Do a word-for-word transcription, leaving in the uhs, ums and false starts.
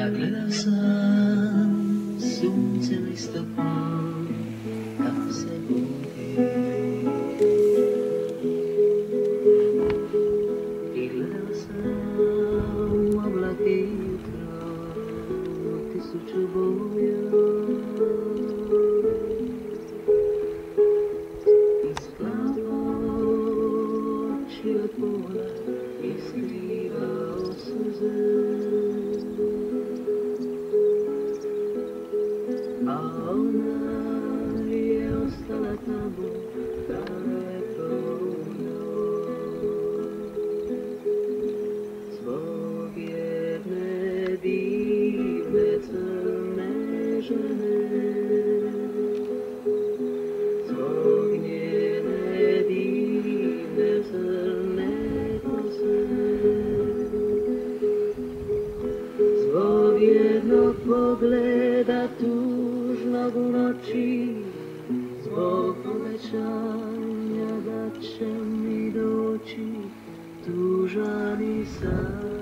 gledao sam sunce listopad kako se budi i gledao sam oblake jutro tisuću boja isplavo oči od pola i skrivao suze. A ona je ostala tamo daleko u njoj zbog jedne divne crne žene, zbog njene divne crne kose, zbog jednog pogleda tužnog u noći, zbog obećanja da će mi doći tužan i sam.